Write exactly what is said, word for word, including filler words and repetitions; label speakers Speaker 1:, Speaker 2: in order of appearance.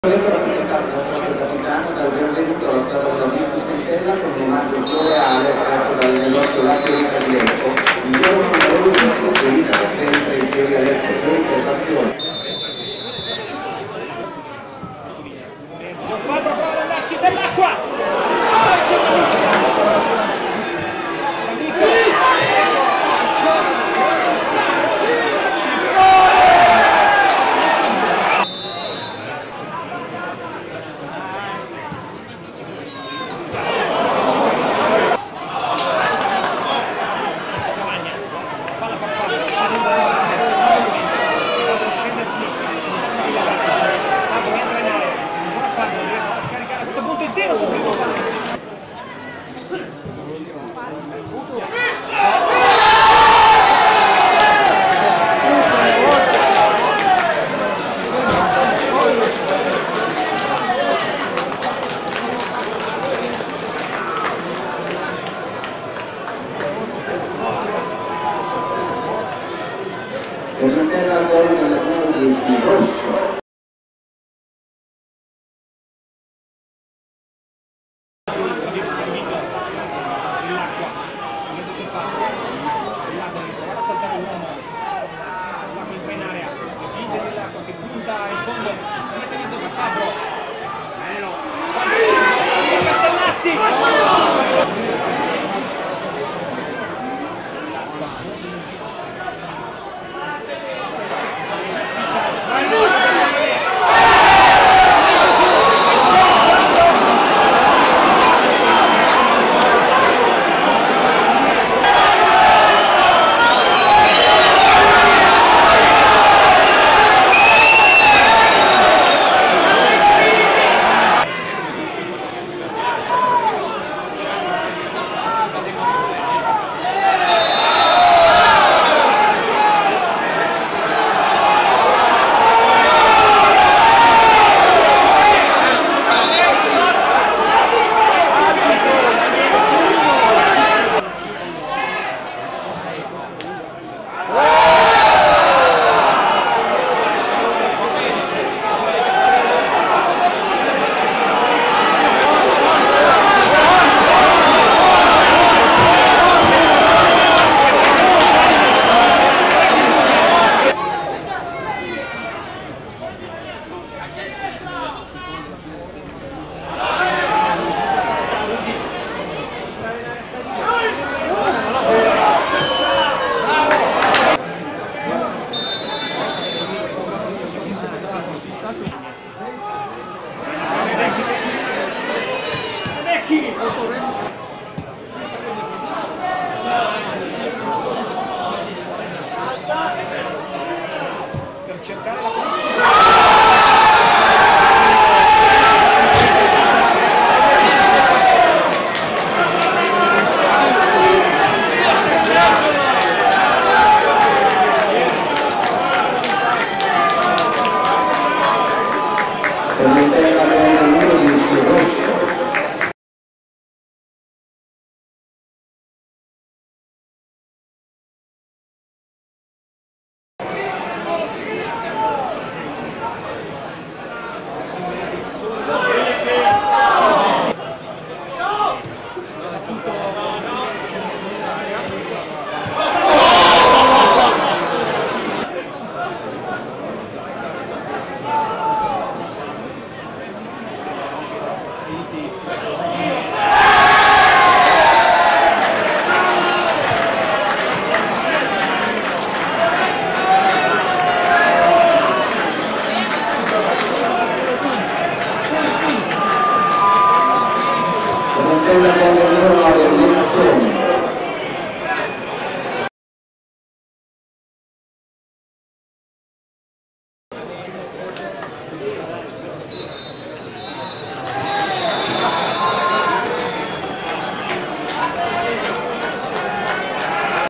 Speaker 1: Vorrei rappresentare il nostro capitano dal benvenuto alla strada della via di Stentella con un omaggio floreale offerto dal negozio Latte Vita di Lecco. Il giorno numero uno che vita da sempre il fiori a Lecco, fiori per passione.
Speaker 2: Fabio prova ad andarci dell'acqua!
Speaker 1: Per mettere al volo della prima di rosso.
Speaker 2: Per cercare la
Speaker 1: Per mettere al volo del muro di rosso. Per mettere al volo del muro di